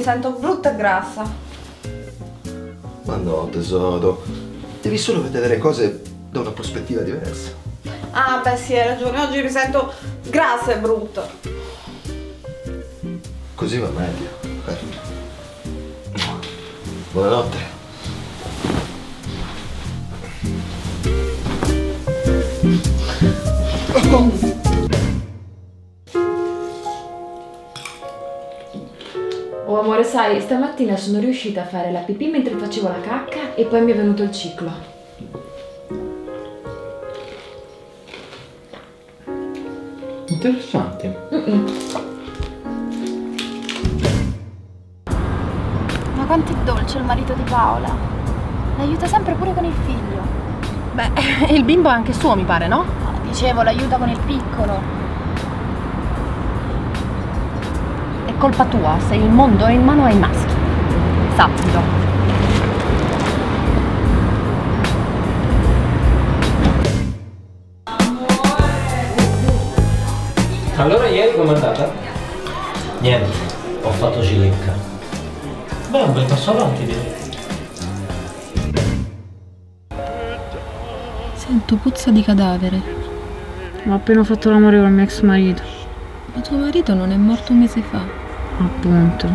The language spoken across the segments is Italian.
sento brutta e grassa. Ma no, tesoro. Devi solo vedere le cose da una prospettiva diversa. Ah, beh, sì, hai ragione. Oggi mi sento grassa e brutta. Così va meglio. Buonanotte. Oh amore, sai, stamattina sono riuscita a fare la pipì mentre facevo la cacca e poi mi è venuto il ciclo. Interessante. Ma quanto è dolce il marito di Paola. L'aiuta sempre pure con il figlio. Beh, il bimbo è anche suo, mi pare, no? No, dicevo, l'aiuta con il piccolo. È colpa tua se il mondo è in mano ai maschi. Sappilo. Allora ieri com'è andata? Niente, ho fatto cilecca. Beh, un bel passo avanti, direi. Sento puzza di cadavere. Ho appena fatto l'amore col mio ex marito. Ma tuo marito non è morto un mese fa. Appunto.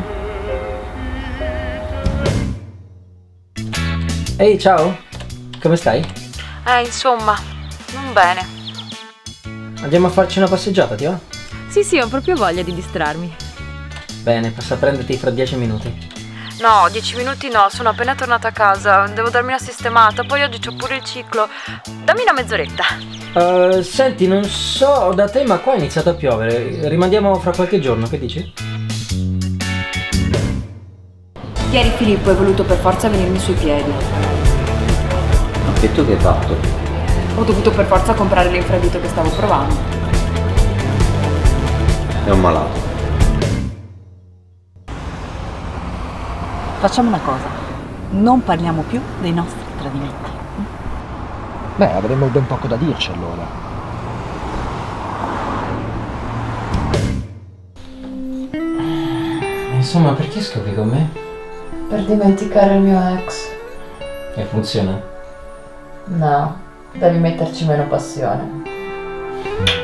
Ehi, ciao! Come stai? Insomma, non bene. Andiamo a farci una passeggiata, ti va? Sì, ho proprio voglia di distrarmi. Bene, passa a prenderti fra 10 minuti. No, 10 minuti no, sono appena tornata a casa, devo darmi una sistemata, poi oggi c'ho pure il ciclo. Dammi una mezz'oretta. Senti, non so da te, ma qua è iniziato a piovere. Rimandiamo fra qualche giorno, che dici? Ieri Filippo è voluto per forza venirmi sui piedi. E tu che hai fatto? Ho dovuto per forza comprare l'infradito che stavo provando. È un malato. Facciamo una cosa. Non parliamo più dei nostri tradimenti. Beh, avremo ben poco da dirci allora. Insomma, perché scopri con me? Per dimenticare il mio ex. E funziona? No, devi metterci meno passione.